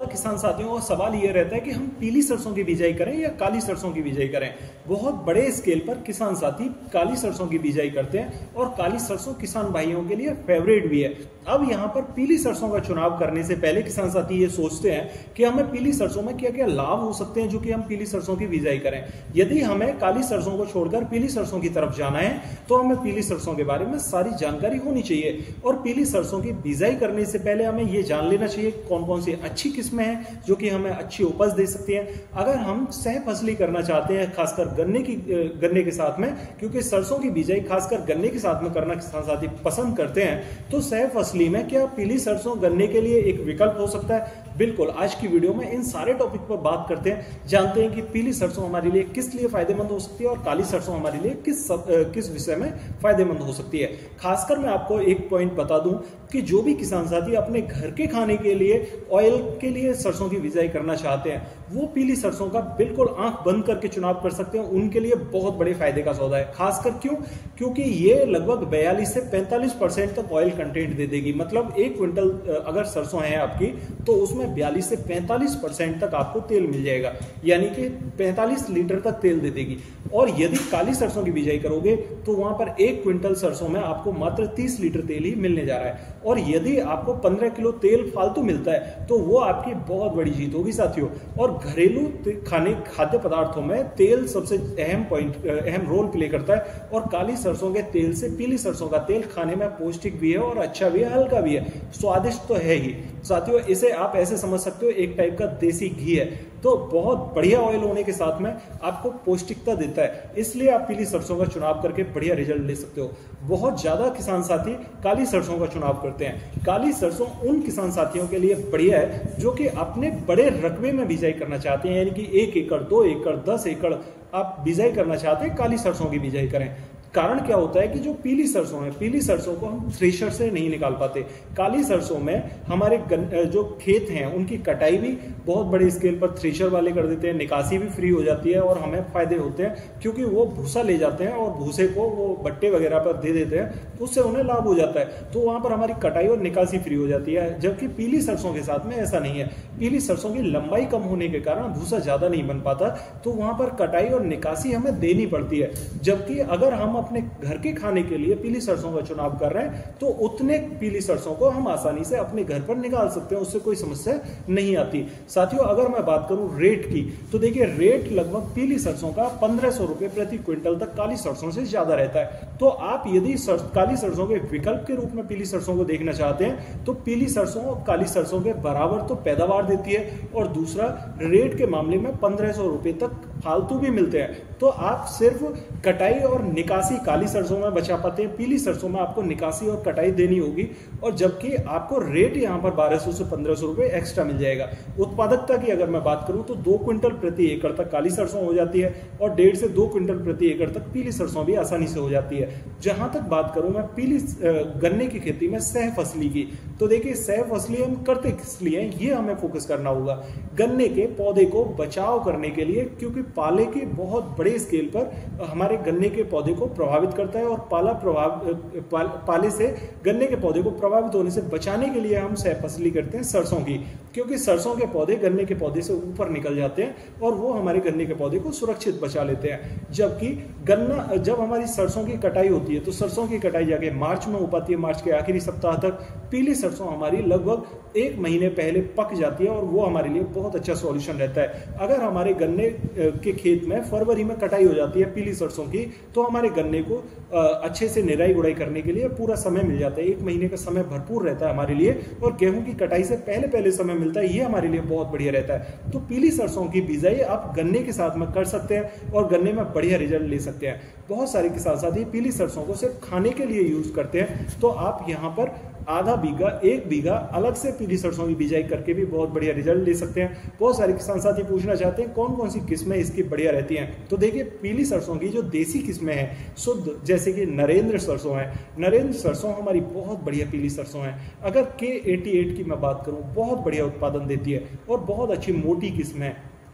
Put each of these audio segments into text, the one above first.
किसान साथियों का सवाल ये रहता है कि हम पीली सरसों की बिजाई करें या काली सरसों की बिजाई करें। बहुत बड़े स्केल पर किसान साथी काली सरसों की बिजाई करते हैं और काली सरसों किसान भाइयों के लिए फेवरेट भी है। अब यहाँ पर पीली सरसों का चुनाव करने से पहले किसान साथी ये सोचते हैं कि हमें पीली सरसों में क्या क्या लाभ हो सकते हैं जो कि हम पीली सरसों की बिजाई करें। यदि हमें काली सरसों को छोड़कर पीली सरसों की तरफ जाना है तो हमें पीली सरसों के बारे में सारी जानकारी होनी चाहिए और पीली सरसों की बिजाई करने से पहले हमें ये जान लेना चाहिए कौन कौन सी अच्छी किस्में हैं जो कि हमें अच्छी उपज दे सकती हैं। अगर हम सह फसली करना चाहते हैं खासकर गन्ने के साथ में, क्योंकि सरसों की बिजाई खासकर गन्ने के साथ में करना किसान साथी पसंद करते हैं, तो सह फसली में क्या पीली सरसों गन्ने के लिए एक विकल्प हो सकता है? बिल्कुल, आज की वीडियो में इन सारे टॉपिक पर बात करते हैं, जानते हैं कि पीली सरसों हमारे लिए किस लिए फायदेमंद हो सकती है और काली सरसों हमारे लिए किस विषय में फायदेमंद हो सकती है। खासकर मैं आपको एक पॉइंट बता दूं कि जो भी किसान साथी अपने घर के खाने के लिए ऑयल के लिए सरसों की बिजाई करना चाहते हैं वो पीली सरसों का बिल्कुल आंख बंद करके चुनाव कर सकते हैं। उनके लिए बहुत बड़े फायदे का सौदा है। खासकर क्योंकि ये लगभग 42 से 45% तक ऑयल कंटेंट दे देगी। मतलब 1 क्विंटल अगर सरसों है आपकी तो उसमें 42 से 45% तक आपको तेल मिल जाएगा, यानी कि 45 लीटर तक तेल दे देगी। और यदि काली सरसों की बिजाई करोगे तो वहां पर 1 क्विंटल सरसों में आपको मात्र 30 लीटर तेल ही मिलने जा रहा है। और यदि आपको 15 किलो तेल फालतू मिलता है तो वो आपकी बहुत बड़ी जीत होगी साथियों। और घरेलू खाद्य पदार्थों में तेल सबसे अहम रोल प्ले करता है और काली सरसों के तेल से पीली सरसों का तेल खाने में पौष्टिक भी है और अच्छा भी है, हल्का भी है, स्वादिष्ट तो है ही साथियों। इसे आप ऐसे समझ सकते हो एक टाइप का देसी घी है, तो बहुत बढ़िया ऑयल होने के साथ में आपको पौष्टिकता देता है। इसलिए आप पीली सरसों का चुनाव करके बढ़िया रिजल्ट ले सकते हो। बहुत ज्यादा किसान साथी काली सरसों का चुनाव करते हैं। काली सरसों उन किसान साथियों के लिए बढ़िया है जो कि अपने बड़े रकबे में बिजाई करना चाहते हैं, यानी कि 1 एकड़ 2 एकड़ 10 एकड़ आप बिजाई करना चाहते हैं, काली सरसों की बिजाई करें। कारण क्या होता है कि जो पीली सरसों है, पीली सरसों को हम थ्रेशर से नहीं निकाल पाते। काली सरसों में हमारे जो खेत हैं उनकी कटाई भी बहुत बड़े स्केल पर थ्रेशर वाले कर देते हैं, निकासी भी फ्री हो जाती है और हमें फायदे होते हैं क्योंकि वो भूसा ले जाते हैं और भूसे को वो बट्टे वगैरह पर दे देते हैं, उससे उन्हें लाभ हो जाता है। तो वहां पर हमारी कटाई और निकासी फ्री हो जाती है, जबकि पीली सरसों के साथ में ऐसा नहीं है। पीली सरसों की लंबाई कम होने के कारण भूसा ज्यादा नहीं बन पाता, तो वहां पर कटाई और निकासी हमें देनी पड़ती है। जबकि अगर हम अपने घर के खाने के लिए पीली सरसों का चुनाव कर रहे हैं तो उतने पीली सरसों को हम आसानी से अपने घर पर निकाल सकते हैं, उससे कोई समस्या नहीं आती। साथियों, अगर मैं बात करूं रेट की तो देखिए रेट लगभग पीली सरसों का 1500 रुपए प्रति क्विंटल तक काली सरसों से ज्यादा रहता है। तो आप यदि काली सरसों के विकल्प के रूप में पीली सरसों को देखना चाहते हैं तो पीली सरसों और काली सरसों के बराबर तो पैदावार देती है और दूसरा रेट के मामले में 1500 रुपए तक फालतू भी मिलते हैं। तो आप सिर्फ कटाई और निकासी काली सरसों में बचा पाते हैं, पीली सरसों में आपको निकासी और कटाई देनी होगी, और जबकि आपको रेट यहां पर 1200 से 1500 रुपए एक्स्ट्रा मिल जाएगा। उत्पादकता की अगर मैं बात करूं तो 2 क्विंटल प्रति एकड़ तक काली सरसों हो जाती है और 1.5 से 2 क्विंटल प्रति एकड़ तक पीली सरसों भी आसानी से हो जाती है। जहां तक बात करूं मैं पीली गन्ने की खेती में सह फसली की, तो देखिए सह फसली हम करते किस लिए ये हमें फोकस करना होगा। गन्ने के पौधे को बचाव करने के लिए, क्योंकि पाले के बहुत बड़े स्केल पर हमारे गन्ने के पौधे को प्रभावित करता है और पाले से गन्ने के पौधे को प्रभावित होने से बचाने के लिए हम सह फसली करते हैं सरसों की, क्योंकि सरसों के पौधे गन्ने के पौधे से ऊपर निकल जाते हैं और वो हमारे गन्ने के पौधे को सुरक्षित बचा लेते हैं। जबकि गन्ना जब हमारी सरसों की कटाई होती है तो सरसों की कटाई जाके मार्च में हो पाती है, मार्च के आखिरी सप्ताह तक। पीली सरसों हमारी लगभग 1 महीने पहले पक जाती है और वो हमारे लिए बहुत अच्छा सॉल्यूशन रहता है। अगर हमारे गन्ने के खेत में फरवरी में कटाई हो जाती है पीली सरसों की तो हमारे गन्ने को अच्छे से निराई गुड़ाई करने के लिए पूरा समय मिल जाता है। 1 महीने का समय भरपूर रहता है हमारे लिए और गेहूं की कटाई से पहले समय मिलता है, ये हमारे लिए बहुत बढ़िया रहता है। तो पीली सरसों की बिजाई आप गन्ने के साथ में कर सकते हैं और गन्ने में बढ़िया रिजल्ट ले सकते हैं। बहुत सारे किसान साथी पीली सरसों को सिर्फ खाने के लिए यूज करते हैं, तो आप यहाँ पर आधा बीघा 1 बीघा अलग से पीली सरसों की बिजाई करके भी बहुत बढ़िया रिजल्ट ले सकते हैं। बहुत सारे किसान साथी पूछना चाहते हैं कौन कौन सी किस्में इसकी बढ़िया रहती हैं। तो देखिए पीली सरसों की जो देसी किस्में हैं शुद्ध, जैसे कि नरेंद्र सरसों है, नरेंद्र सरसों हमारी बहुत बढ़िया पीली सरसों है। अगर K88 की मैं बात करूं बहुत बढ़िया उत्पादन देती है और बहुत अच्छी मोटी किस्म है।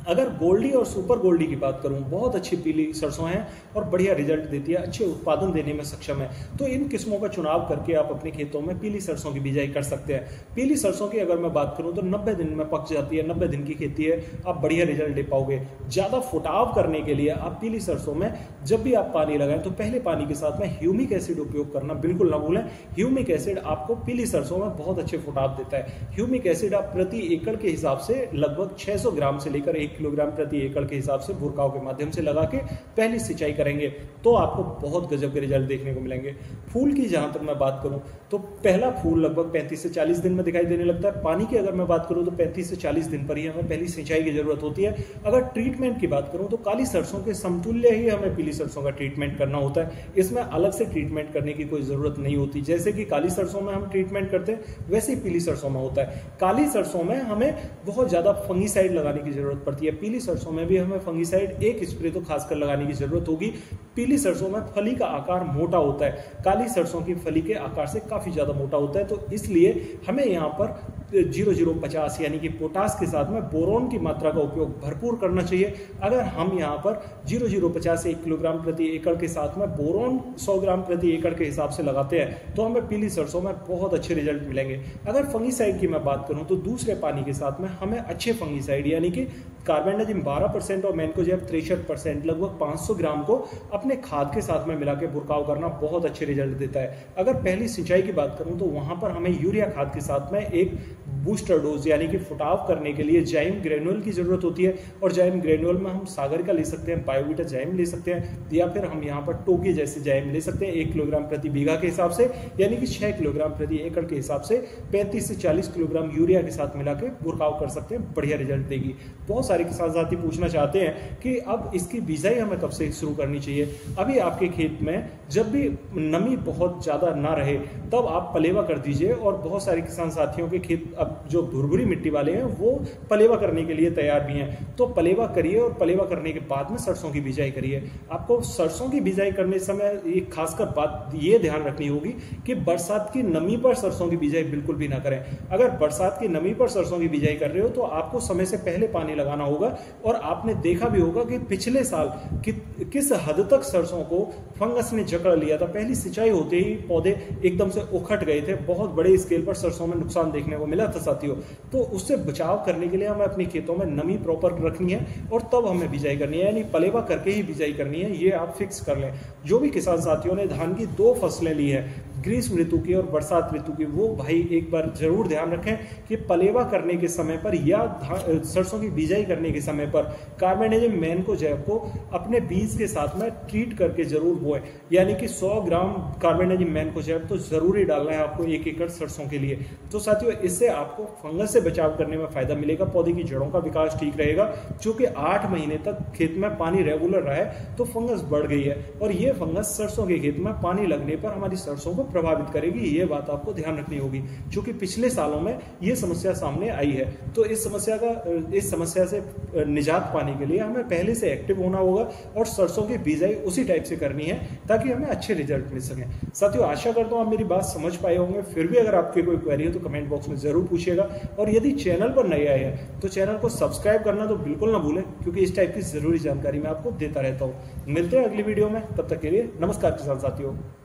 अगर गोल्डी और सुपर गोल्डी की बात करूं, बहुत अच्छी पीली सरसों है और बढ़िया रिजल्ट देती है, अच्छे उत्पादन देने में सक्षम है। तो इन किस्मों का चुनाव करके आप अपने खेतों में पीली सरसों की बिजाई कर सकते हैं। पीली सरसों की अगर मैं बात करूं तो 90 दिन में पक जाती है, 90 दिन की खेती है, आप बढ़िया रिजल्ट ले पाओगे। ज्यादा फुटाव करने के लिए आप पीली सरसों में जब भी आप पानी लगाएं तो पहले पानी के साथ में ह्यूमिक एसिड उपयोग करना बिल्कुल ना भूलें। ह्यूमिक एसिड आपको पीली सरसों में बहुत अच्छे फुटाव देता है। ह्यूमिक एसिड आप प्रति एकड़ के हिसाब से लगभग 600 ग्राम से लेकर 1 किलोग्राम प्रति एकड़ के हिसाब से बुरकाव के माध्यम से लगा के पहली सिंचाई करेंगे तो आपको बहुत गजब के रिजल्ट देखने को मिलेंगे। फूल की जहां तक मैं बात करूं तो पहला फूल लगभग 35 से 40 दिन में दिखाई देने लगता है। पानी की अगर मैं बात करूं तो 35 से 40 दिन पर ही हमें पहली सिंचाई की जरूरत होती है। अगर ट्रीटमेंट की बात करूं तो काली सरसों के समतुल्य ही हमें पीली सरसों का ट्रीटमेंट करना होता है। इसमें अलग से ट्रीटमेंट करने की कोई जरूरत नहीं होती। जैसे कि काली सरसों में हम ट्रीटमेंट करते हैं वैसे ही पीली सरसों में होता है। काली सरसों में हमें बहुत ज्यादा फंगीसाइड लगाने की जरूरत पड़ती है। पीली सरसों में भी हमें फंगीसाइड एक स्प्रे तो खासकर लगाने की जरूरत होगी। पीली सरसों में फली का आकार मोटा होता है, काली सरसों की फली के आकार से काफी ज्यादा मोटा होता है। तो इसलिए हमें यहाँ पर 0050 यानी कि पोटास के साथ में बोरोन की मात्रा का उपयोग भरपूर करना चाहिए। अगर हम यहाँ पर 0050 1 किलोग्राम प्रति एकड़ के साथ में बोरोन 100 ग्राम प्रति एकड़ के हिसाब से लगाते हैं तो हमें पीली सरसों में बहुत अच्छे रिजल्ट मिलेंगे। अगर फंगीसाइड की मैं बात करूं तो दूसरे पानी के साथ में हमें अच्छे फंगीसाइड यानी कि कार्बेंडाजिम 12% और मैनकोजेब 63% लगभग 500 ग्राम को अपने खाद के साथ में मिला के बुरकाव करना बहुत अच्छे रिजल्ट देता है। अगर पहली सिंचाई की बात करूं तो वहां पर हमें यूरिया खाद के साथ में एक बूस्टर डोज यानी कि फुटाव करने के लिए जाइम ग्रेनुअल की जरूरत होती है। और जाइम ग्रेनुअल में हम सागर का ले सकते हैं, बायोवीटा जाइम ले सकते हैं, या फिर हम यहाँ पर टोकी जैसे जाइम ले सकते हैं 1 किलोग्राम प्रति बीघा के हिसाब से, यानी कि 6 किलोग्राम प्रति एकड़ के हिसाब से 35 से 40 किलोग्राम यूरिया के साथ मिला के बुरकाव कर सकते हैं, बढ़िया रिजल्ट देगी। बहुत सारे किसान साथी पूछना चाहते हैं कि अब इसकी बिजाई हमें कब से शुरू करनी चाहिए। अभी आपके खेत में जब भी नमी बहुत ज्यादा ना रहे तब आप पलेवा कर दीजिए। और बहुत सारे किसान साथियों के खेत अब जो भुरभुरी मिट्टी वाले हैं वो पलेवा करने के लिए तैयार भी हैं, तो पलेवा करिए और पलेवा करने के बाद में सरसों की बिजाई करिए। आपको सरसों की बिजाई करने समय एक खासकर बात ये ध्यान रखनी होगी कि बरसात की नमी पर सरसों की बिजाई बिल्कुल भी ना करें। अगर बरसात की नमी पर सरसों की बिजाई कर रहे हो तो आपको समय से पहले पानी लगाना होगा। और आपने देखा भी होगा कि पिछले साल किस हद तक सरसों को फंगस ने जकड़ लिया था। पहली सिंचाई होते ही पौधे एकदम से उखड़ गए थे, बहुत बड़े स्केल पर सरसों में नुकसान देखने को मिला था साथियों। तो उससे बचाव करने के लिए हमें अपने खेतों में नमी प्रॉपर रखनी है और तब हमें बिजाई करनी है, यानी पलेवा करके ही बिजाई करनी है। ये आप फिक्स कर लें। जो भी किसान साथियों ने धान की 2 फसलें ली है, ग्रीष्म ऋतु की और बरसात ऋतु की, वो भाई एक बार जरूर ध्यान रखें कि पलेवा करने के समय पर या सरसों की बिजाई करने के समय पर कार्बेंडाजिम मैनकोजेब को अपने बीज के साथ में ट्रीट करके जरूर बोएं। यानी कि 100 ग्राम कार्बेंडाजिम मैनकोजेब तो जरूरी डालना है आपको 1 एकड़ सरसों के लिए। तो साथियों इससे आपको फंगस से बचाव करने में फायदा मिलेगा, पौधे की जड़ों का विकास ठीक रहेगा। क्योंकि 8 महीने तक खेत में पानी रेगुलर रहा है तो फंगस बढ़ गई है और ये फंगस सरसों के खेत में पानी लगने पर हमारी सरसों को प्रभावित करेगी। ये बात आपको ध्यान रखनी होगी क्योंकि पिछले सालों में ये समस्या सामने आई है। तो इस समस्या से निजात पाने के लिए हमें पहले से एक्टिव होना होगा और सरसों की बिजाई उसी टाइप से करनी है ताकि हमें अच्छे रिजल्ट मिल सके। साथियों आशा करता हूं आप मेरी बात समझ पाए होंगे। फिर भी अगर आपकी कोई क्वेरी हो तो कमेंट बॉक्स में जरूर पूछिएगा। और यदि चैनल पर नए आए हैं तो चैनल को सब्सक्राइब करना तो बिल्कुल ना भूलें क्योंकि इस टाइप की जरूरी जानकारी मैं आपको देता रहता हूं। मिलते हैं अगली वीडियो में, तब तक के लिए नमस्कार किसान साथियों।